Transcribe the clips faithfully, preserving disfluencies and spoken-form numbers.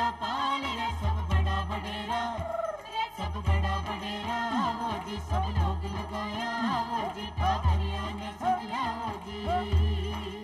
बड़ा पाल या सब बड़ा बडेरा, सब बड़ा बडेरा वो जी सब लोग लगाया वो जी ठाकरिया ने समझा वो जी।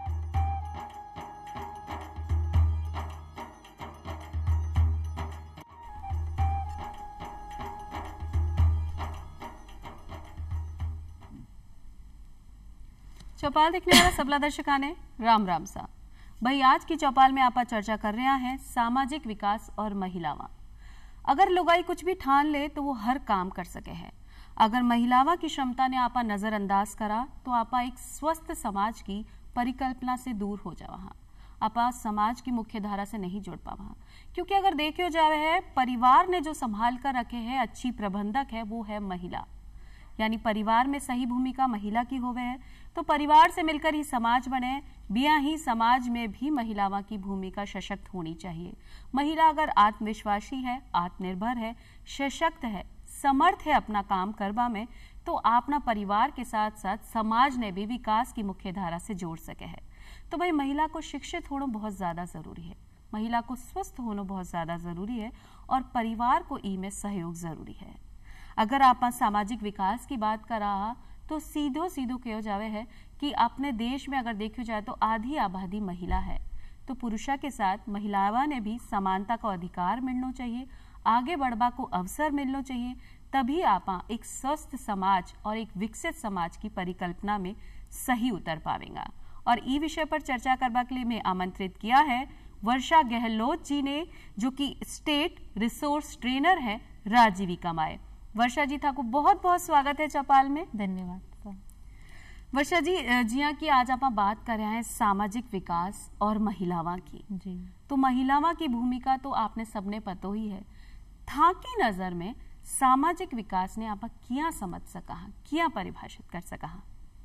चौपाल देखने वाला सबला दर्शका ने राम राम सा भाई। आज की चौपाल में आपा चर्चा कर रहे हैं सामाजिक विकास और महिलावां। अगर लुगाई कुछ भी ठान ले तो वो हर काम कर सके है। अगर महिलावां की क्षमता ने आपा नजरअंदाज करा तो आपा एक स्वस्थ समाज की परिकल्पना से दूर हो जावा। आपा समाज की मुख्य धारा से नहीं जुड़ पावा, क्योंकि अगर देखियो जावे है परिवार ने जो संभाल कर रखे है अच्छी प्रबंधक है वो है महिला। यानी परिवार में सही भूमिका महिला की होवे है तो परिवार से मिलकर ही समाज बने। बिया ही समाज में भी महिलावां की भूमिका सशक्त होनी चाहिए। महिला अगर आत्मविश्वासी है, आत्मनिर्भर है, सशक्त है, समर्थ है अपना काम करवा में, तो अपना परिवार के साथ साथ समाज ने भी विकास की मुख्य धारा से जोड़ सके है। तो भाई महिला को शिक्षित होना बहुत ज्यादा जरूरी है, महिला को स्वस्थ होना बहुत ज्यादा जरूरी है और परिवार को ई में सहयोग जरूरी है। अगर आप सामाजिक विकास की बात करा तो सीधो सीधो कहो जावे है कि अपने देश में अगर देखो जाए तो आधी आबादी महिला है, तो पुरुषा के साथ महिलावां ने भी समानता का अधिकार मिलना चाहिए, आगे बढ़वा को अवसर मिलना चाहिए। तभी आपा एक स्वस्थ समाज और एक विकसित समाज की परिकल्पना में सही उतर पावेगा। और ई विषय पर चर्चा करने के लिए मैं आमंत्रित किया है वर्षा गहलोत जी ने, जो कि स्टेट रिसोर्स ट्रेनर है राजीविका माए। वर्षा जी, था को बहुत बहुत स्वागत है चौपाल में। धन्यवाद। वर्षा जी, जिया की आज आप बात कर रहे हैं सामाजिक विकास और महिलावां की जी, तो महिलावां की भूमिका तो आपने सबने पतो ही है। था की नजर में सामाजिक विकास ने आप किया समझ सका, किया परिभाषित कर सका?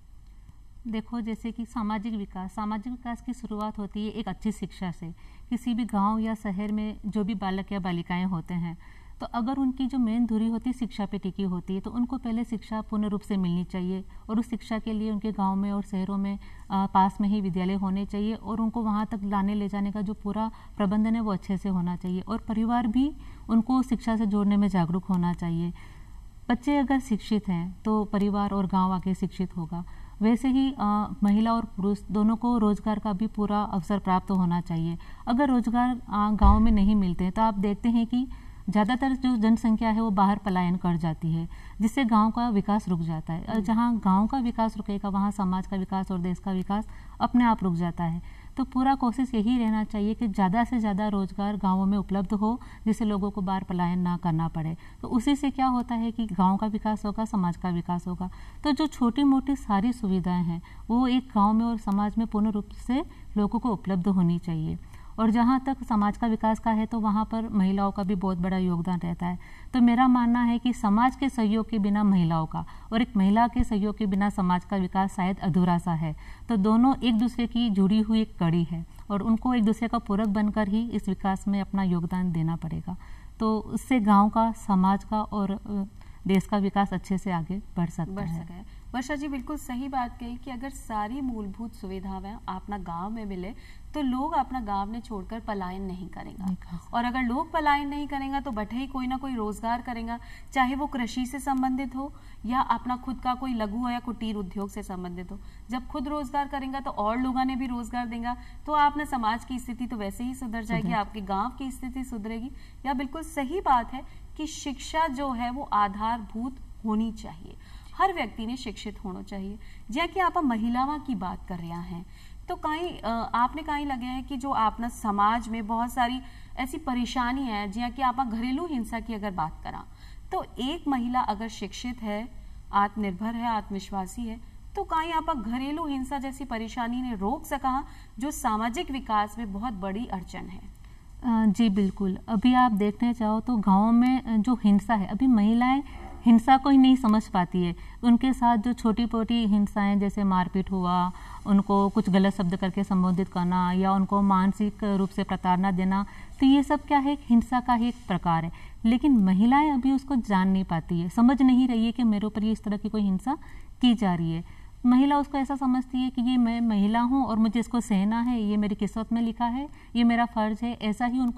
देखो, जैसे कि सामाजिक विकास सामाजिक विकास की शुरुआत होती है एक अच्छी शिक्षा से। किसी भी गांव या शहर में जो भी बालक या बालिकाएं होते हैं, तो अगर उनकी जो मेन धुरी होती है शिक्षा पे टिकी होती है, तो उनको पहले शिक्षा पूर्ण रूप से मिलनी चाहिए। और उस शिक्षा के लिए उनके गांव में और शहरों में आ, पास में ही विद्यालय होने चाहिए और उनको वहां तक लाने ले जाने का जो पूरा प्रबंधन है वो अच्छे से होना चाहिए। और परिवार भी उनको शिक्षा से जोड़ने में जागरूक होना चाहिए। बच्चे अगर शिक्षित हैं तो परिवार और गाँव आगे शिक्षित होगा। वैसे ही आ, महिला और पुरुष दोनों को रोजगार का भी पूरा अवसर प्राप्त होना चाहिए। अगर रोजगार गाँव में नहीं मिलते तो आप देखते हैं कि ज़्यादातर जो जनसंख्या है वो बाहर पलायन कर जाती है, जिससे गांव का विकास रुक जाता है। और जहां गांव का विकास रुकेगा वहां समाज का विकास और देश का विकास अपने आप रुक जाता है। तो पूरा कोशिश यही रहना चाहिए कि ज़्यादा से ज़्यादा रोजगार गांवों में उपलब्ध हो, जिससे लोगों को बाहर पलायन ना करना पड़े। तो उसी से क्या होता है कि गांव का विकास होगा, समाज का विकास होगा। तो जो छोटी मोटी सारी सुविधाएँ हैं वो एक गाँव में और समाज में पूर्ण रूप से लोगों को उपलब्ध होनी चाहिए। और जहाँ तक समाज का विकास का है तो वहाँ पर महिलाओं का भी बहुत बड़ा योगदान रहता है। तो मेरा मानना है कि समाज के सहयोग के बिना महिलाओं का और एक महिला के सहयोग के बिना समाज का विकास शायद अधूरा सा है। तो दोनों एक दूसरे की जुड़ी हुई एक कड़ी है और उनको एक दूसरे का पूरक बनकर ही इस विकास में अपना योगदान देना पड़ेगा। तो उससे गाँव का, समाज का और देश का विकास अच्छे से आगे बढ़ सकता बढ़ है। सके। वर्षा जी बिल्कुल सही बात कही कि अगर सारी मूलभूत सुविधाएं अपना गांव में मिले तो लोग अपना गांव ने छोड़कर पलायन नहीं करेंगे। और अगर लोग पलायन नहीं करेंगे तो बैठे ही कोई ना कोई रोजगार करेंगे, चाहे वो कृषि से संबंधित हो या अपना खुद का कोई लघु या कुटीर उद्योग से संबंधित हो। जब खुद रोजगार करेंगे तो और लोगों ने भी रोजगार देंगे, तो आपने समाज की स्थिति तो वैसे ही सुधर जाएगी, आपके गाँव की स्थिति सुधरेगी। या बिल्कुल सही बात है कि शिक्षा जो है वो आधारभूत होनी चाहिए, हर व्यक्ति ने शिक्षित होना चाहिए। जैसे कि आप महिलावां की बात कर रहे हैं तो कहीं आपने कहीं लगे हैं कि जो आपना समाज में बहुत सारी ऐसी परेशानी है, जैसे कि आप घरेलू हिंसा की अगर बात करा तो एक महिला अगर शिक्षित है, आत्मनिर्भर है, आत्मविश्वासी है, तो कहीं आप घरेलू हिंसा जैसी परेशानी ने रोक सका, जो सामाजिक विकास में बहुत बड़ी अड़चन है। जी बिल्कुल। अभी आप देखने जाओ तो गाँव में जो हिंसा है, अभी महिलाएं हिंसा को ही नहीं समझ पाती है। उनके साथ जो छोटी छोटी हिंसाएं जैसे मारपीट हुआ, उनको कुछ गलत शब्द करके संबोधित करना या उनको मानसिक रूप से प्रताड़ना देना, तो ये सब क्या है, हिंसा का ही एक प्रकार है। लेकिन महिलाएं अभी उसको जान नहीं पाती है, समझ नहीं रही है कि मेरे ऊपर ये इस तरह की कोई हिंसा की जा रही है। महिला उसको ऐसा समझती है कि ये मैं महिला हूँ और मुझे इसको सहना है, ये मेरी किस्मत में लिखा है, ये मेरा फर्ज है। ऐसा ही उनको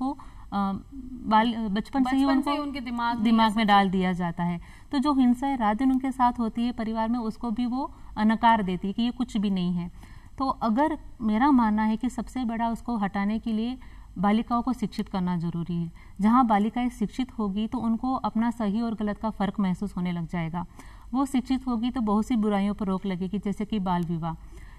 बाल बचपन से ही उनको उनके दिमाग दिमाग में डाल दिया जाता है। तो जो हिंसा रात दिन उनके साथ होती है परिवार में, उसको भी वो नकार देती है कि ये कुछ भी नहीं है। तो अगर मेरा मानना है कि सबसे बड़ा उसको हटाने के लिए बालिकाओं को शिक्षित करना जरूरी है। जहाँ बालिकाएं शिक्षित होगी तो उनको अपना सही और गलत का फर्क महसूस होने लग जाएगा। वो शिक्षित होगी तो बहुत सी बुराइयों पर रोक लगेगी, जैसे कि बाल विवाह।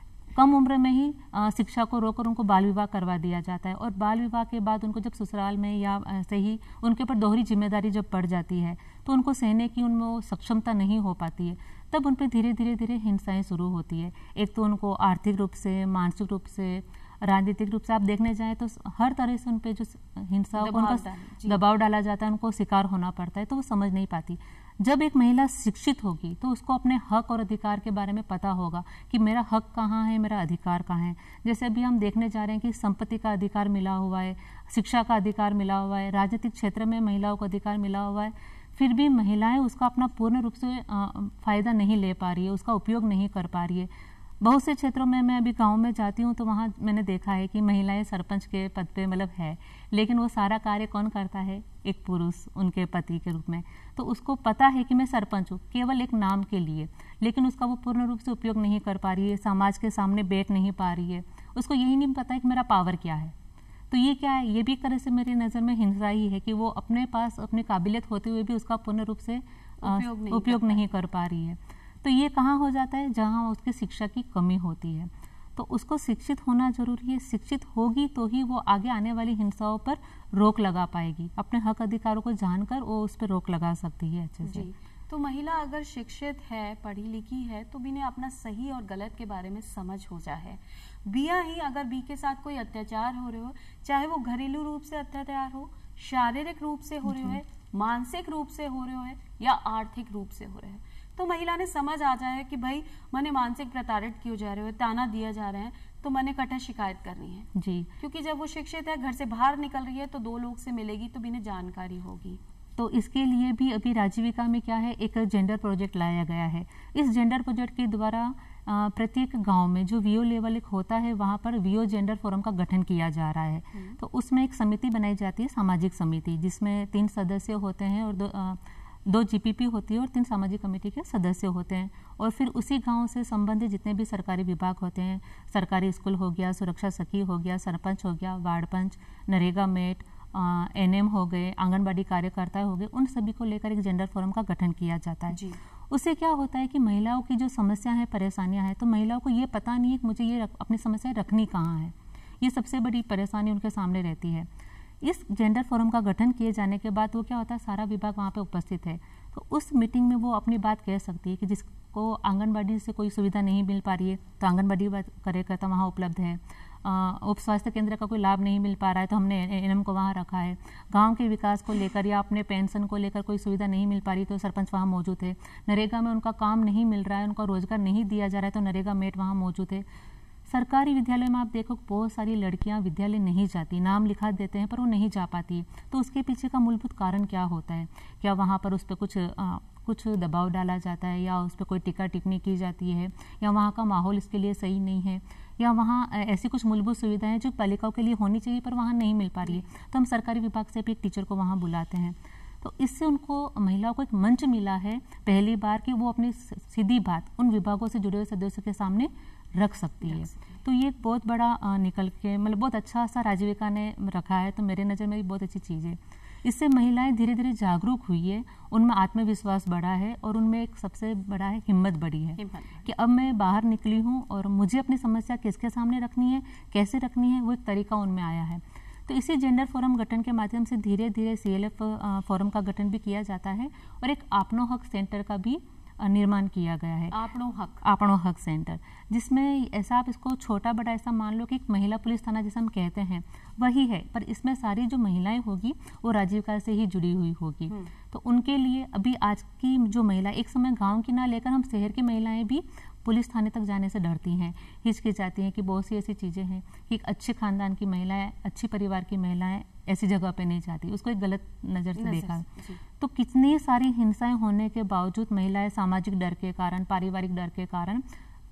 कम उम्र में ही शिक्षा को रोककर उनको बाल विवाह करवा दिया जाता है, और बाल विवाह के बाद उनको जब ससुराल में या ऐसे ही उनके ऊपर दोहरी जिम्मेदारी जब पड़ जाती है तो उनको सहने की उनमें सक्षमता नहीं हो पाती है। तब उन पर धीरे धीरे धीरे हिंसाएं शुरू होती है। एक तो उनको आर्थिक रूप से, मानसिक रूप से, राजनीतिक रूप से आप देखने जाएं तो हर तरह से उन पे जो हिंसा उनका दबाव डाला जाता है, उनको शिकार होना पड़ता है, तो वो समझ नहीं पाती। जब एक महिला शिक्षित होगी तो उसको अपने हक और अधिकार के बारे में पता होगा कि मेरा हक कहाँ है, मेरा अधिकार कहाँ है। जैसे अभी हम देखने जा रहे हैं कि संपत्ति का अधिकार मिला हुआ है, शिक्षा का अधिकार मिला हुआ है, राजनीतिक क्षेत्र में महिलाओं को अधिकार मिला हुआ है, फिर भी महिलाएं उसका अपना पूर्ण रूप से फायदा नहीं ले पा रही है, उसका उपयोग नहीं कर पा रही है। बहुत से क्षेत्रों में मैं अभी गांव में जाती हूँ तो वहाँ मैंने देखा है कि महिलाएं सरपंच के पद पे मतलब है, लेकिन वो सारा कार्य कौन करता है? एक पुरुष उनके पति के रूप में। तो उसको पता है कि मैं सरपंच हूँ, केवल एक नाम के लिए, लेकिन उसका वो पूर्ण रूप से उपयोग नहीं कर पा रही है, समाज के सामने बैठ नहीं पा रही है। उसको यही नहीं पता है कि मेरा पावर क्या है। तो ये क्या है? ये भी एक तरह से मेरी नज़र में हिंसा ही है कि वो अपने पास अपनी काबिलियत होते हुए भी उसका पूर्ण रूप से उपयोग नहीं, उपयोग नहीं कर पा रही है। तो ये कहाँ हो जाता है? जहाँ उसकी शिक्षा की कमी होती है। तो उसको शिक्षित होना जरूरी है। शिक्षित होगी तो ही वो आगे आने वाली हिंसाओं पर रोक लगा पाएगी। अपने हक अधिकारों को जानकर वो उस पर रोक लगा सकती है अच्छे से। तो महिला अगर शिक्षित है, पढ़ी लिखी है, तो भी ने अपना सही और गलत के बारे में समझ हो जाए। बिया ही अगर बी के साथ कोई अत्याचार हो रहे हो, चाहे वो घरेलू रूप से अत्याचार हो, शारीरिक रूप से हो रहे हो, मानसिक रूप से हो रहे हो या आर्थिक रूप से हो रहे हैं, तो महिला ने समझ आ जाए कि भाई मैंने मानसिक प्रताड़ित किए जा रहे हो, ताना दिया जा रहे हैं, तो मैंने कठिन शिकायत करनी है जी। क्योंकि जब वो शिक्षित है, घर से बाहर निकल रही है, तो दो लोग से मिलेगी तो भी जानकारी होगी। तो इसके लिए भी अभी राजीविका में क्या है, एक जेंडर प्रोजेक्ट लाया गया है। इस जेंडर प्रोजेक्ट के द्वारा प्रत्येक गांव में जो वीओ लेवल एक होता है, वहां पर वीओ जेंडर फोरम का गठन किया जा रहा है। तो उसमें एक समिति बनाई जाती है, सामाजिक समिति, जिसमें तीन सदस्य होते हैं और दो आ, दो जीपीपी होती है और तीन सामाजिक कमेटी के सदस्य होते हैं। और फिर उसी गांव से संबंधित जितने भी सरकारी विभाग होते हैं, सरकारी स्कूल हो गया, सुरक्षा सखी हो गया, सरपंच हो गया, वार्ड पंच, नरेगा मेट, एनएम हो गए, आंगनबाड़ी कार्यकर्ता हो गए, उन सभी को लेकर एक जेंडर फोरम का गठन किया जाता है जी। उससे क्या होता है कि महिलाओं की जो समस्या है, परेशानियां हैं, तो महिलाओं को ये पता नहीं है कि मुझे ये रख, अपनी समस्या रखनी कहाँ है। ये सबसे बड़ी परेशानी उनके सामने रहती है। इस जेंडर फोरम का गठन किए जाने के बाद वो क्या होता है, सारा विभाग वहाँ पे उपस्थित है, तो उस मीटिंग में वो अपनी बात कह सकती है कि जिसको आंगनबाड़ी से कोई सुविधा नहीं मिल पा रही है तो आंगनबाड़ी कार्यकर्ता वहाँ उपलब्ध है, उप स्वास्थ्य केंद्र का कोई लाभ नहीं मिल पा रहा है तो हमने एनएम को वहाँ रखा है, गांव के विकास को लेकर या अपने पेंशन को लेकर कोई सुविधा नहीं मिल पा रही तो सरपंच वहाँ मौजूद है, नरेगा में उनका काम नहीं मिल रहा है, उनका रोजगार नहीं दिया जा रहा है तो नरेगा मेट वहाँ मौजूद है। सरकारी विद्यालय में आप देखो बहुत सारी लड़कियां विद्यालय नहीं जाती, नाम लिखा देते हैं पर वो नहीं जा पाती। तो उसके पीछे का मूलभूत कारण क्या होता है? क्या वहाँ पर उस पर कुछ आ, कुछ दबाव डाला जाता है, या उस पर कोई टीका टिप्पणी की जाती है, या वहाँ का माहौल इसके लिए सही नहीं है, या वहाँ ऐसी कुछ मूलभूत सुविधाएं जो बालिकाओं के लिए होनी चाहिए पर वहाँ नहीं मिल पा रही है, तो हम सरकारी विभाग से भी एक टीचर को वहाँ बुलाते हैं। तो इससे उनको, महिलाओं को एक मंच मिला है पहली बार कि वो अपनी सीधी बात उन विभागों से जुड़े हुए सदस्यों के सामने रख सकती है। तो ये एक बहुत बड़ा आ, निकल के मतलब बहुत अच्छा सा राजीविका ने रखा है, तो मेरे नज़र में भी बहुत अच्छी चीज़ है। इससे महिलाएं धीरे धीरे जागरूक हुई है, उनमें आत्मविश्वास बढ़ा है और उनमें एक सबसे बड़ा है हिम्मत बढ़ी है कि अब मैं बाहर निकली हूँ और मुझे अपनी समस्या किसके सामने रखनी है, कैसे रखनी है, वो एक तरीका उनमें आया है। तो इसी जेंडर फोरम गठन के माध्यम से धीरे धीरे सीएलएफ फोरम का गठन भी किया जाता है और एक आपनो हक सेंटर का भी निर्माण किया गया है। आपनो हक आपनो हक सेंटर, जिसमें ऐसा आप इसको छोटा बड़ा ऐसा मान लो कि एक महिला पुलिस थाना जिसे हम कहते हैं वही है, पर इसमें सारी जो महिलाएं होगी वो राजीविका से ही जुड़ी हुई होगी। तो उनके लिए अभी आज की जो महिला, एक समय गांव की ना लेकर हम शहर की महिलाएं भी पुलिस थाने तक जाने से डरती हैं, हिचकिचाती हैं कि बहुत सी ऐसी चीज़ें हैं कि एक अच्छे खानदान की महिलाएं, अच्छी परिवार की महिलाएं ऐसी जगह पे नहीं जाती, उसको एक गलत नज़र से देखा। तो कितनी सारी हिंसाएं होने के बावजूद महिलाएं सामाजिक डर के कारण, पारिवारिक डर के कारण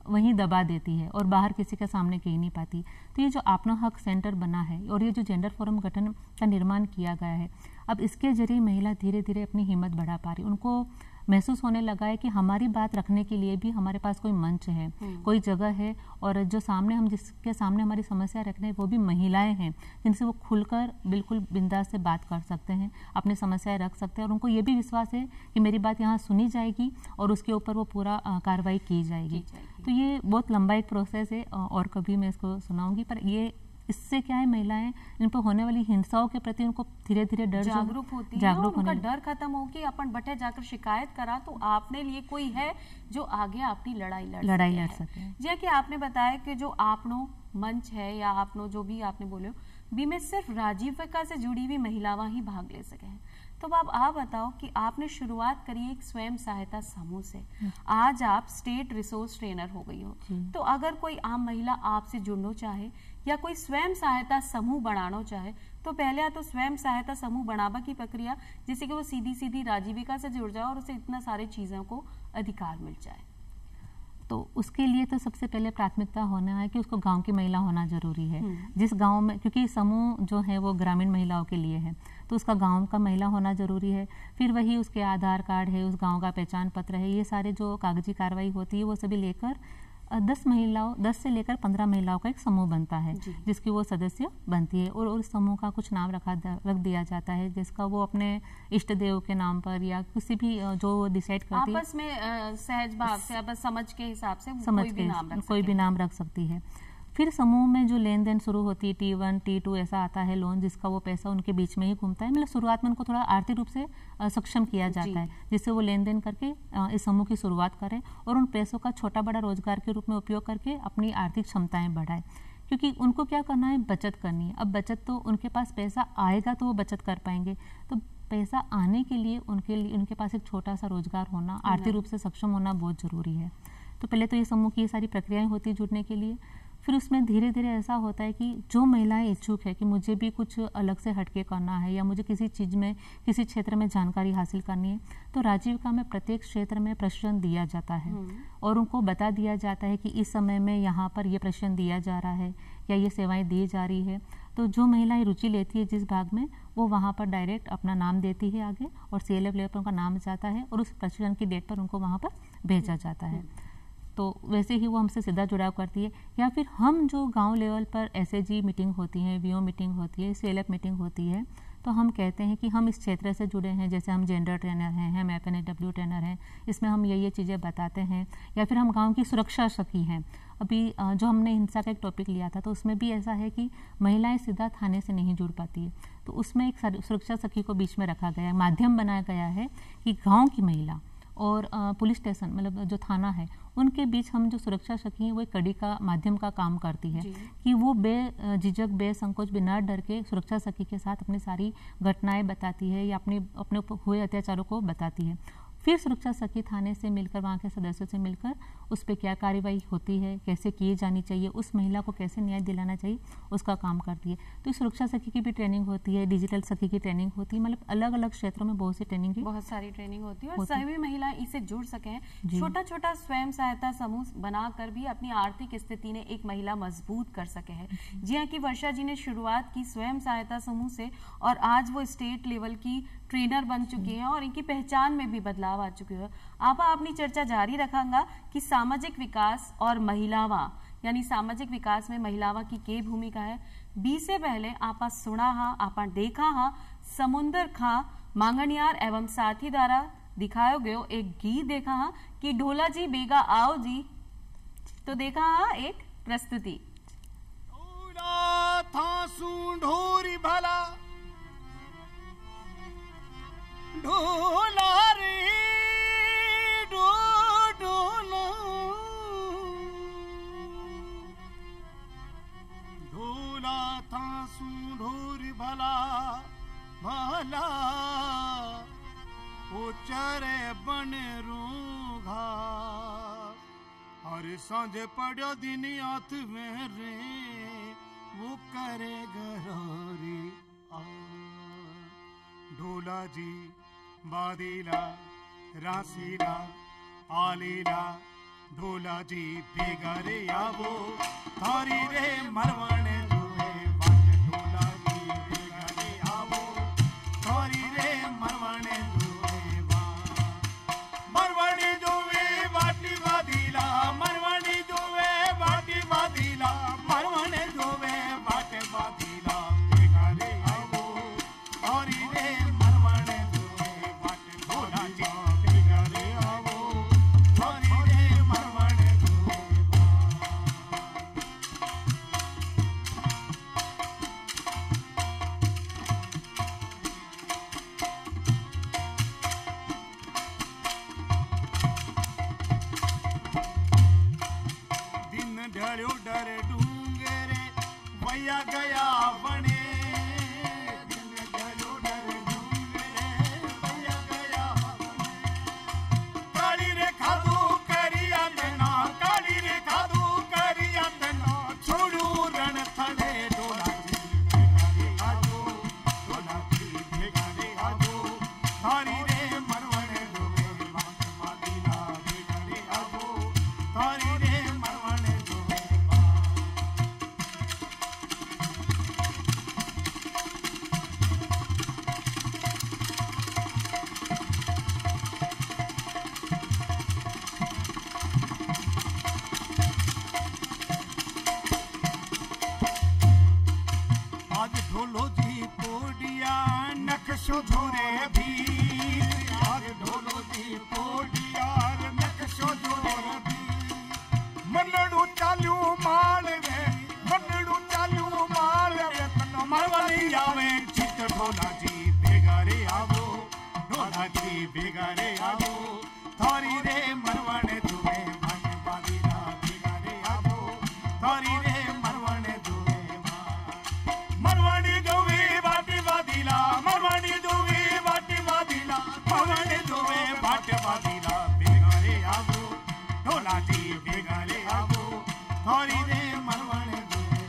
वहीं दबा देती है और बाहर किसी के सामने कह नहीं पाती। तो ये जो अपना हक सेंटर बना है और ये जो जेंडर फोरम गठन का निर्माण किया गया है, अब इसके जरिए महिला धीरे धीरे अपनी हिम्मत बढ़ा पा रही, उनको महसूस होने लगा है कि हमारी बात रखने के लिए भी हमारे पास कोई मंच है, कोई जगह है, और जो सामने हम जिसके सामने हमारी समस्या रख रहे हैं वो भी महिलाएं हैं जिनसे वो खुलकर बिल्कुल बिंदास से बात कर सकते हैं, अपनी समस्याएं रख सकते हैं, और उनको ये भी विश्वास है कि मेरी बात यहाँ सुनी जाएगी और उसके ऊपर वो पूरा कार्रवाई की जाएगी। तो ये बहुत लंबा एक प्रोसेस है और कभी मैं इसको सुनाऊंगी, पर ये इससे क्या है, महिलाएं इन पर होने वाली हिंसाओं के प्रति उनको धीरे धीरे डर जागरूक होती है, जागरूक उनका होने डर खत्म हो कि अपन बटे जाकर शिकायत करा तो आपने लिए कोई है जो आगे अपनी लड़ाई लड़ लड़ाई सके लड़ है। सके। जैसे कि आपने बताया कि जो आपनो मंच है या आपनो जो भी आपने बोले बी में सिर्फ राजीविका से जुड़ी हुई महिलावां ही भाग ले सके हैं। तो अब आप बताओ कि आपने शुरुआत करी एक स्वयं सहायता समूह से, आज आप स्टेट रिसोर्स ट्रेनर हो गई हो, तो अगर कोई आम महिला आपसे जुड़ना चाहे या कोई स्वयं सहायता समूह बनाना चाहे तो पहले तो स्वयं सहायता समूह बनावा की प्रक्रिया, जैसे कि वो सीधी सीधी राजीविका से जुड़ जाए और उसे इतना सारी चीजों को अधिकार मिल जाए। तो उसके लिए तो सबसे पहले प्राथमिकता होना है कि उसको गांव की महिला होना जरूरी है। जिस गांव में, क्योंकि समूह जो है वो ग्रामीण महिलाओं के लिए है, तो उसका गांव का महिला होना जरूरी है। फिर वही उसके आधार कार्ड है, उस गांव का पहचान पत्र है, ये सारे जो कागजी कार्रवाई होती है वो सभी लेकर दस महिलाओं दस से लेकर पंद्रह महिलाओं का एक समूह बनता है जिसकी वो सदस्य बनती है, और उस समूह का कुछ नाम रखा रख दिया जाता है जिसका वो अपने इष्ट देव के नाम पर या किसी भी जो डिसाइड करती है आपस में आ, सहज भाव से आपस समझ के हिसाब से समझ कोई के भी नाम रख कोई भी नाम रख सकती है। फिर समूह में जो लेन देन शुरू होती है, टी वन टी टू ऐसा आता है लोन, जिसका वो पैसा उनके बीच में ही घूमता है। मतलब शुरुआत में उनको थोड़ा आर्थिक रूप से सक्षम किया जाता है जिससे वो लेन देन करके इस समूह की शुरुआत करें और उन पैसों का छोटा बड़ा रोजगार के रूप में उपयोग करके अपनी आर्थिक क्षमताएं बढ़ाएं। क्योंकि उनको क्या करना है, बचत करनी है। अब बचत तो उनके पास पैसा आएगा तो वो बचत कर पाएंगे, तो पैसा आने के लिए उनके लिए उनके पास एक छोटा सा रोजगार होना, आर्थिक रूप से सक्षम होना बहुत जरूरी है। तो पहले तो ये समूह की ये सारी प्रक्रियाएं होती है जुड़ने के लिए। फिर उसमें धीरे धीरे ऐसा होता है कि जो महिलाएं इच्छुक है कि मुझे भी कुछ अलग से हटके करना है या मुझे किसी चीज़ में किसी क्षेत्र में जानकारी हासिल करनी है, तो राजीविका में प्रत्येक क्षेत्र में प्रशिक्षण दिया जाता है और उनको बता दिया जाता है कि इस समय में यहाँ पर ये प्रशिक्षण दिया जा रहा है या ये सेवाएं दी जा रही है। तो जो महिलाएं रुचि लेती है जिस भाग में, वो वहाँ पर डायरेक्ट अपना नाम देती है आगे और सी एल एफ लेवल पर उनका नाम जाता है और उस प्रशिक्षण की डेट पर उनको वहाँ पर भेजा जाता है। तो वैसे ही वो हमसे सीधा जुड़ाव करती है। या फिर हम जो गांव लेवल पर एस ए जी मीटिंग होती है, वी ओ मीटिंग होती है, सी एल एफ मीटिंग होती है, तो हम कहते हैं कि हम इस क्षेत्र से जुड़े हैं, जैसे हम जेंडर ट्रेनर हैं, हम F N A W trainer हैं, इसमें हम ये ये चीज़ें बताते हैं। या फिर हम गांव की सुरक्षा सखी हैं। अभी जो हमने हिंसा का एक टॉपिक लिया था तो उसमें भी ऐसा है कि महिलाएं सीधा थाने से नहीं जुड़ पाती है, तो उसमें एक सुरक्षा सखी को बीच में रखा गया है, माध्यम बनाया गया है कि गाँव की महिला और पुलिस स्टेशन मतलब जो थाना है उनके बीच हम जो सुरक्षा सखी हैं वो एक कड़ी का माध्यम का काम करती है कि वो बे झिझक बे संकोच बिना डर के सुरक्षा सखी के साथ अपनी सारी घटनाएं बताती है या अपने अपने हुए अत्याचारों को बताती है। फिर सुरक्षा सखी थाने से मिलकर वहाँ के सदस्यों से मिलकर उस पर क्या कार्रवाई होती है, कैसे किए जानी चाहिए, उस महिला को कैसे न्याय दिलाना चाहिए, उसका काम करती है। तो सुरक्षा सखी की भी ट्रेनिंग होती है, डिजिटल सखी की ट्रेनिंग होती है, मतलब अलग अलग क्षेत्रों में बहुत सी ट्रेनिंग की बहुत सारी ट्रेनिंग होती है और सभी महिलाएं इससे जुड़ सके। छोटा छोटा स्वयं सहायता समूह बनाकर भी अपनी आर्थिक स्थिति ने एक महिला मजबूत कर सके है। जी हाँ, की वर्षा जी ने शुरुआत की स्वयं सहायता समूह से और आज वो स्टेट लेवल की ट्रेनर बन चुकी हैं और इनकी पहचान में भी बदलाव आ चुके हैं। आप अपनी चर्चा जारी रखांगा कि सामाजिक विकास और महिलावां यानी सामाजिक विकास में महिलावां की के भूमिका है। बी से पहले आपा सुना हा आपा देखा हा समुंदर खा मांगनियार एवं साथी द्वारा दिखायो गयो एक गीत देखा हा कि ढोला जी बेगा आओ जी। तो देखा हा एक प्रस्तुति। था ढोरी भला ढोला रे डो ढोला ढोला था ढोरी भला भला ओ चरे बन रूघा हर सांझ पड़ो दिन हाथ में रे वो करे गरोरी आ ढोला जी बादीला रासीला आलीला ढोला जी भेगा रे आवो थारी रे मरवाने जुए बाट ढोला जी भेगा रे आवो थारी रे मरवाने जुए मरवानी जुए बाटी बादीला मरवानी जुए बाटी बादीला मरवाने जुए बाटे बादीला भेगा रे आवो थारी रे मरवाने जुए बाट ढोला जी भेगा रे आवो थारी रे मरवाने जुए दिन ढळ्यो डर डूंगरे वया गया बने दिन ढळ्यो डर डूंगरे वया गया काली रे खादू करिया देना काली रे खादू करिया देना छोड़ू रण थड़े डोला जी भेगा रे आजो डोला जी भेगा रे आजो थारी रे मरवणे डोबे बात मादीला भेगा रे आजो थारी रे मरवणे डोबे आज ढोलो जी पोडिया नक्शो धोरे भी आज ढोलो जी पोडिया नक्शो धोरे भी मनड़ू चालू माल वे मनड़ू चालू माल वे तनो मरवानी आवे चित ढोला जी भेगा रे आवो ढोला जी भेगा रे आवो थारी रे मरवाने तुवे भाई बादीला भेगा रे आवो थारी रे मरवाने तुवे मरवानी दुवे बाटी बादीला मरवानी दुवे बाटी बादीला मरवानी दुवे बाटी बादीला भेगा रे आवो ढोला जी भेगा रे आवो थारी रे मरवाने दुवे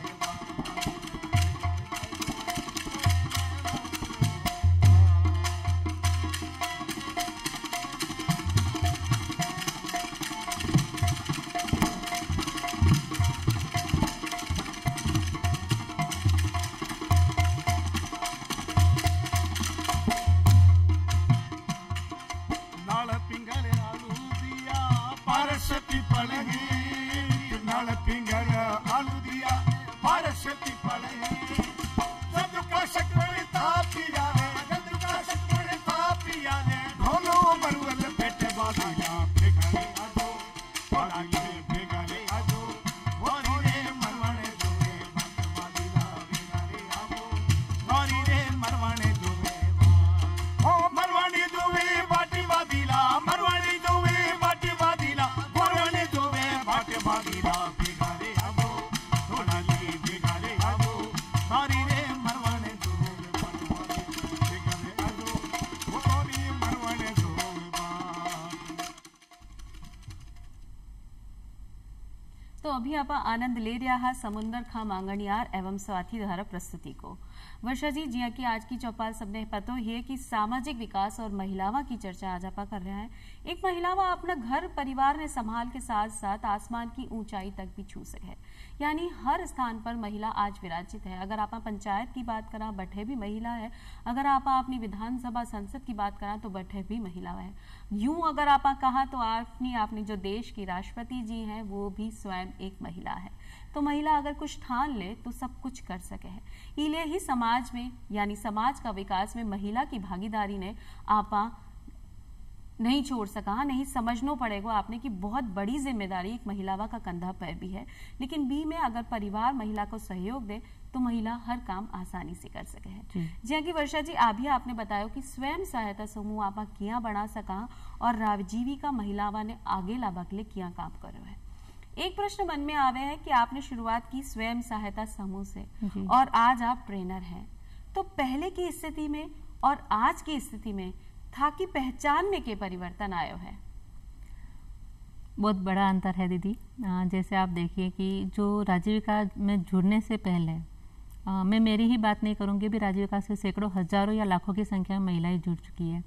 नाल पिंगल आलू दिया पारसती पड़े नाल पिंगल आलू दिया पारसती पड़े जद का शकवड़ी था पिया रे जद का शकवड़ी था पिया रे ढोलो मरुअल पेटे बादीला भेगा रे आजो वाला ये भेगा रे आजो वारी रे मरवाने दुवे बात बादीला भेगा रे आवो वारी रे मरवाने दुवे ओ मरवानी दुवे बाटी बादीला मरवानी दुवे बाटी बादीला मरवानी दुवे बाटी बादीला भेगा रे आवो ढोला जी भेगा रे आवो थारी रे मरवाने दुवे भेगा रे आवो थारी मरवाने दुवे तो अभी आप आनंद ले रहा है समुंदर खा मांगणियार एवं स्वाति धारा प्रस्तुति को। वर्षा जी जिया की आज की चौपाल सबने पतो ही है कि सामाजिक विकास और महिलावां की चर्चा आज आप कर रहे हैं। एक महिलावा अपना घर परिवार ने संभाल के साथ साथ आसमान की ऊंचाई तक भी छू सके, यानी हर स्थान पर महिला आज विराजित है। अगर आप पंचायत की बात करा बठे भी महिला है, अगर आप अपनी विधानसभा संसद की बात करा तो बठे भी महिला है। यूं अगर आप कहा तो आपने आपने जो देश की राष्ट्रपति जी हैं वो भी स्वयं एक महिला है। तो महिला अगर कुछ ठान ले तो सब कुछ कर सके है। इले ही समाज में यानी समाज का विकास में महिला की भागीदारी ने आपा नहीं छोड़ सका, नहीं समझना पड़ेगा आपने कि बहुत बड़ी जिम्मेदारी एक महिलावा का कंधा पर भी है। लेकिन बी में अगर परिवार महिला को सहयोग दे तो महिला हर काम आसानी से कर सके है। जी की वर्षा जी अभी आपने बताया कि स्वयं सहायता समूह आप किया बना सका और राजीविका महिलावा ने आगे लाभक ले किया काम करो है। एक प्रश्न मन में आवे है कि आपने शुरुआत की स्वयं सहायता समूह से और आज आप ट्रेनर हैं, तो पहले की स्थिति में और आज की स्थिति में था कि पहचान में के परिवर्तन आयो है? बहुत बड़ा अंतर है दीदी। जैसे आप देखिए कि जो राजीविका में जुड़ने से पहले आ, मैं मेरी ही बात नहीं करूंगी, भी राजीविका से सैकड़ों हजारों या लाखों की संख्या में महिलाएं जुड़ चुकी है।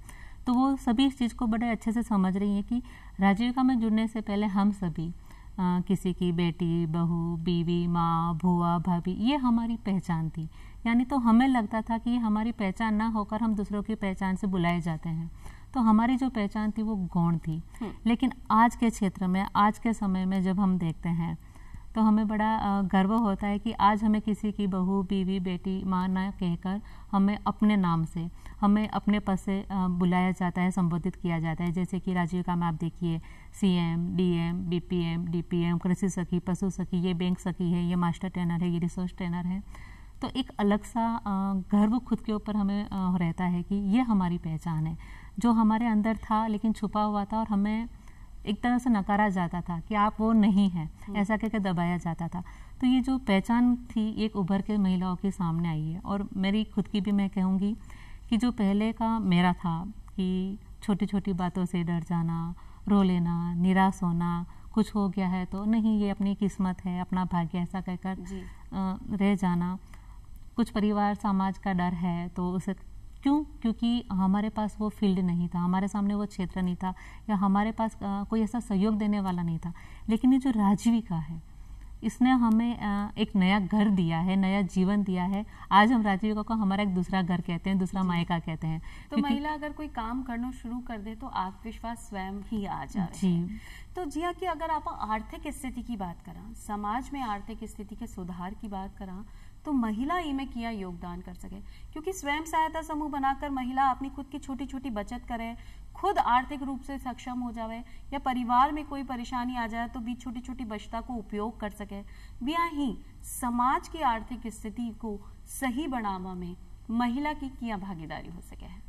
तो वो सभी इस चीज़ को बड़े अच्छे से समझ रही हैं कि राजीविका में जुड़ने से पहले हम सभी आ, किसी की बेटी, बहू, बीवी, माँ, भुआ, भाभी, ये हमारी पहचान थी। यानी तो हमें लगता था कि ये हमारी पहचान ना होकर हम दूसरों की पहचान से बुलाए जाते हैं। तो हमारी जो पहचान थी वो गौण थी। लेकिन आज के क्षेत्र में, आज के समय में जब हम देखते हैं तो हमें बड़ा गर्व होता है कि आज हमें किसी की बहू, बीवी, बेटी, माँ ना कहकर हमें अपने नाम से, हमें अपने पद से बुलाया जाता है, संबोधित किया जाता है। जैसे कि राजीविका में आप देखिए सीएम, डीएम, बीपीएम, डीपीएम, कृषि सखी, पशु सखी, ये बैंक सखी है, ये मास्टर ट्रेनर है, ये रिसोर्स ट्रेनर है। तो एक अलग सा गर्व खुद के ऊपर हमें रहता है कि ये हमारी पहचान है, जो हमारे अंदर था लेकिन छुपा हुआ था और हमें एक तरह से नकारा जाता था कि आप वो नहीं हैं, ऐसा कहकर दबाया जाता था। तो ये जो पहचान थी एक उभर के महिलाओं के सामने आई है। और मेरी खुद की भी मैं कहूँगी कि जो पहले का मेरा था कि छोटी छोटी बातों से डर जाना, रो लेना, निराश होना, कुछ हो गया है तो नहीं, ये अपनी किस्मत है, अपना भाग्य, ऐसा कहकर रह जाना, कुछ परिवार समाज का डर है तो उसे क्यों, क्योंकि हमारे पास वो फील्ड नहीं था, हमारे सामने वो क्षेत्र नहीं था, या हमारे पास आ, कोई ऐसा सहयोग देने वाला नहीं था। लेकिन ये जो राजीविका है इसने हमें आ, एक नया घर दिया है, नया जीवन दिया है। आज हम राजीविका को हमारा एक दूसरा घर कहते हैं, दूसरा मायका कहते हैं। तो महिला अगर कोई काम करना शुरू कर दे तो आत्मविश्वास स्वयं ही आ जाए। जी तो जी हाँ, कि अगर आप आर्थिक स्थिति की बात करा, समाज में आर्थिक स्थिति के सुधार की बात करा, तो महिला इनमें किया योगदान कर सके, क्योंकि स्वयं सहायता समूह बनाकर महिला अपनी खुद की छोटी छोटी बचत करे, खुद आर्थिक रूप से सक्षम हो जावे, या परिवार में कोई परेशानी आ जाए तो भी छोटी छोटी बचत को उपयोग कर सके। बिया ही समाज की आर्थिक स्थिति को सही बनावा में महिला की क्या भागीदारी हो सके है।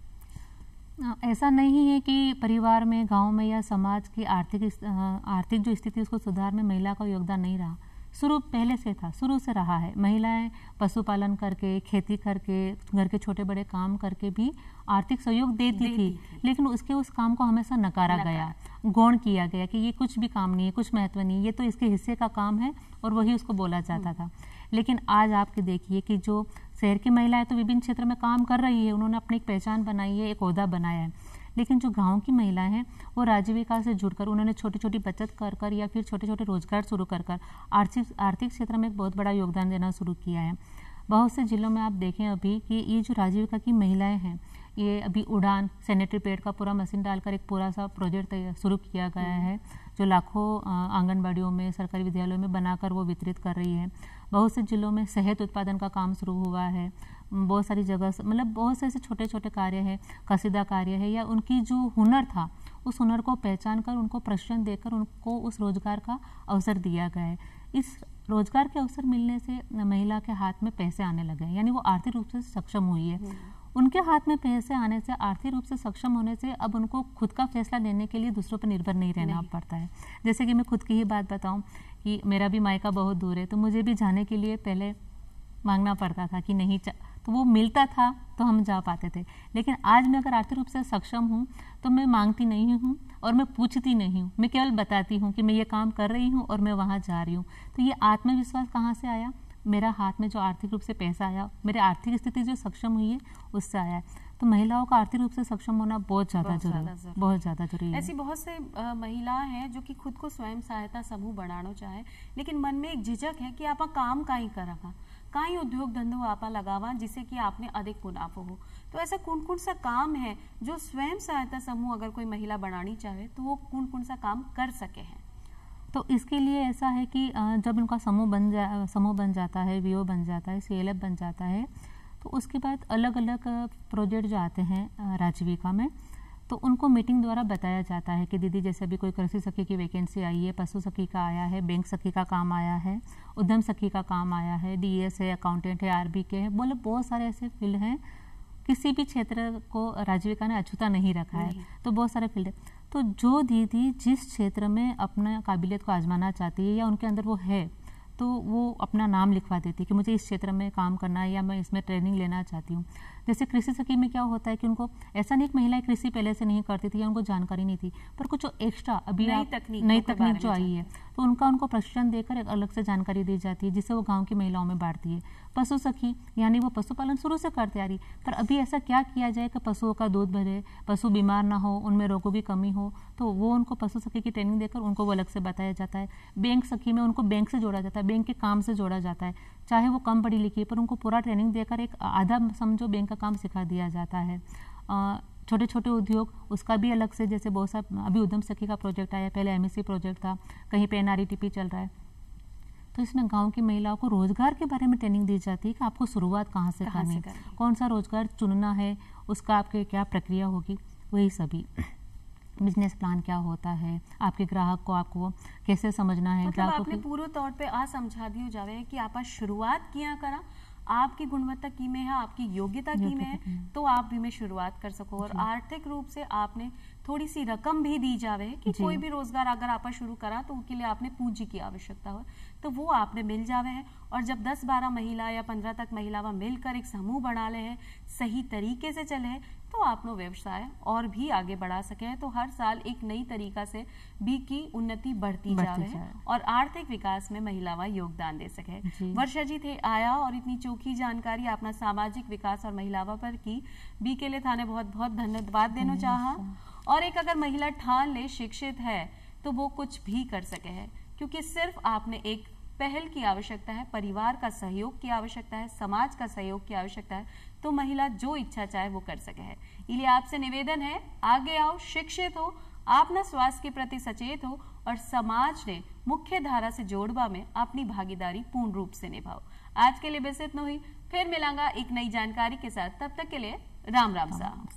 ऐसा नहीं है कि परिवार में, गांव में या समाज की आर्थिक आर्थिक जो स्थिति उसको सुधार में महिला का योगदान नहीं रहा। शुरू पहले से था, शुरू से रहा है। महिलाएं पशुपालन करके, खेती करके, घर के छोटे बड़े काम करके भी आर्थिक सहयोग देती थी, थी लेकिन उसके उस काम को हमेशा नकारा गया, गौण किया गया कि ये कुछ भी काम नहीं है, कुछ महत्व नहीं है, ये तो इसके हिस्से का काम है, और वही उसको बोला जाता था। लेकिन आज आपके देखिए कि जो शहर की महिलाएं तो विभिन्न क्षेत्र में काम कर रही है, उन्होंने अपनी एक पहचान बनाई है, एक ओहदा बनाया है। लेकिन जो गांव की महिलाएं हैं वो राजीविका से जुड़कर उन्होंने छोटी छोटी बचत कर कर या फिर छोटे छोटे रोजगार शुरू कर कर आर्थिक आर्थिक क्षेत्र में एक बहुत बड़ा योगदान देना शुरू किया है। बहुत से जिलों में आप देखें अभी कि ये जो राजीविका की महिलाएं हैं, ये अभी उड़ान सैनिटरी पैड का पूरा मशीन डालकर एक पूरा सा प्रोजेक्ट शुरू किया गया है, जो लाखों आंगनबाड़ियों में, सरकारी विद्यालयों में बनाकर वो वितरित कर रही है। बहुत से जिलों में शहद उत्पादन का काम शुरू हुआ है। बहुत सारी जगह, मतलब बहुत से ऐसे छोटे छोटे कार्य हैं, कसीदा कार्य है, या उनकी जो हुनर था उस हुनर को पहचान कर उनको प्रशिक्षण देकर उनको उस रोजगार का अवसर दिया गया है। इस रोजगार के अवसर मिलने से महिला के हाथ में पैसे आने लगे हैं, यानी वो आर्थिक रूप से सक्षम हुई है। उनके हाथ में पैसे आने से, आर्थिक रूप से सक्षम होने से अब उनको खुद का फैसला लेने के लिए दूसरों पर निर्भर नहीं रहना नहीं। पड़ता है। जैसे कि मैं खुद की ही बात बताऊं कि मेरा भी मायका बहुत दूर है, तो मुझे भी जाने के लिए पहले मांगना पड़ता था कि नहीं, तो वो मिलता था तो हम जा पाते थे। लेकिन आज मैं अगर आर्थिक रूप से सक्षम हूँ तो मैं मांगती नहीं हूँ और मैं पूछती नहीं हूँ, मैं केवल बताती हूँ कि मैं ये काम कर रही हूँ और मैं वहाँ जा रही हूँ। तो ये आत्मविश्वास कहाँ से आया? मेरा हाथ में जो आर्थिक रूप से पैसा आया, मेरे आर्थिक स्थिति जो सक्षम हुई है उससे आया है। तो महिलाओं का आर्थिक रूप से सक्षम होना बहुत ज़्यादा जरूरी है, बहुत ज़्यादा जरूरी है। ऐसी बहुत से महिलाएं हैं जो कि खुद को स्वयं सहायता समूह बनाना चाहे, लेकिन मन में एक झिझक है कि आपा काम काई करवा, काई उद्योग धंधो आपा लगावा जिससे कि आपने अधिक मुनाफो हो। तो ऐसा कौन कौन सा काम है जो स्वयं सहायता समूह अगर कोई महिला बनानी चाहे तो वो कौन कौन सा काम कर सके हैं? तो इसके लिए ऐसा है कि जब उनका समूह बन जा समूह बन जाता है, वीओ बन जाता है, सीएलएफ बन जाता है, तो उसके बाद अलग अलग प्रोजेक्ट जो आते हैं राजीविका में, तो उनको मीटिंग द्वारा बताया जाता है कि दीदी जैसे अभी कोई कृषि सखी की वैकेंसी आई है, पशु सखी का आया है, बैंक सखी का काम आया है, उद्यम सखी का काम आया है, डीएस है, अकाउंटेंट है, आरबी के है, बोले बहुत सारे ऐसे फील्ड हैं। किसी भी क्षेत्र को राजीविका ने अछूता नहीं रखा है, तो बहुत सारे फील्ड है। तो जो दीदी जिस क्षेत्र में अपना काबिलियत को आजमाना चाहती है या उनके अंदर वो है, तो वो अपना नाम लिखवा देती है कि मुझे इस क्षेत्र में काम करना है या मैं इसमें ट्रेनिंग लेना चाहती हूँ। जैसे कृषि सखी में क्या होता है कि उनको ऐसा नहीं, महिलाएं कृषि पहले से नहीं करती थी या उनको जानकारी नहीं थी, पर कुछ एक्स्ट्रा अभी नई तकनीक नई तकनीक जो आई है तो उनका उनको प्रशिक्षण देकर एक अलग से जानकारी दी जाती है, जिससे वो गाँव की महिलाओं में बांटती है। पशु सखी, यानी वो पशुपालन शुरू से करते आ रही, पर अभी ऐसा क्या किया जाए कि पशुओं का दूध बढ़े, पशु बीमार ना हो, उनमें रोगों की कमी हो, तो वो उनको पशु सखी की ट्रेनिंग देकर उनको वो अलग से बताया जाता है। बैंक सखी में उनको बैंक से जोड़ा जाता है, बैंक के काम से जोड़ा जाता है, चाहे वो कम पढ़ी लिखी, पर उनको पूरा ट्रेनिंग देकर एक आधा समझो बैंक का काम सिखा दिया जाता है। छोटे छोटे उद्योग, उसका भी अलग से, जैसे बहुत सा अभी उद्यम सखी का प्रोजेक्ट आया, पहले एमएससी प्रोजेक्ट था, कहीं पे एनआरईटीपी चल रहा है, तो इसमें गांव की महिलाओं को रोजगार के बारे में ट्रेनिंग दी जाती है कि आपको शुरुआत कहाँ से करनी है, कौन सा रोजगार चुनना है, उसका आपके क्या प्रक्रिया होगी, वही सभी बिजनेस प्लान क्या होता है, आपके ग्राहक को आपको कैसे समझना है। मतलब आपने पूरे तौर पे आ समझा दियो जावे है कि आप शुरुआत किया करा, आपकी गुणवत्ता की में है, आपकी योग्यता की में है, तो आप भी में शुरुआत कर सको। और आर्थिक रूप से आपने थोड़ी सी रकम भी दी जावे है कि कोई भी रोजगार अगर आप शुरू करा तो उसके लिए आपने पूंजी की आवश्यकता हो, तो वो आपने मिल जावे है। और जब दस बारह महिला या पंद्रह तक महिलावा मिलकर एक समूह बना ले हैं, सही तरीके से चले हैं, तो आपनो व्यवसाय और भी आगे बढ़ा सके हैं। तो हर साल एक नई तरीका से भी की उन्नति बढ़ती जावे है और आर्थिक विकास में महिलावा योगदान दे सके। वर्षा जी थे आया और इतनी चोखी जानकारी अपना सामाजिक विकास और महिलावा पर की, बी के लिए थाने बहुत बहुत धन्यवाद देना चाहा। और एक अगर महिला ठान ले शिक्षित है तो वो कुछ भी कर सके है, क्योंकि सिर्फ आपने एक पहल की आवश्यकता है, परिवार का सहयोग की आवश्यकता है, समाज का सहयोग की आवश्यकता है, तो महिला जो इच्छा चाहे वो कर सके है। इसलिए आपसे निवेदन है, आगे आओ, शिक्षित हो, आप ना स्वास्थ्य के प्रति सचेत हो और समाज ने मुख्य धारा से जोड़वा में अपनी भागीदारी पूर्ण रूप से निभाओ। आज के लिए बस इतना ही, फिर मिलांगा एक नई जानकारी के साथ, तब तक के लिए राम राम सा।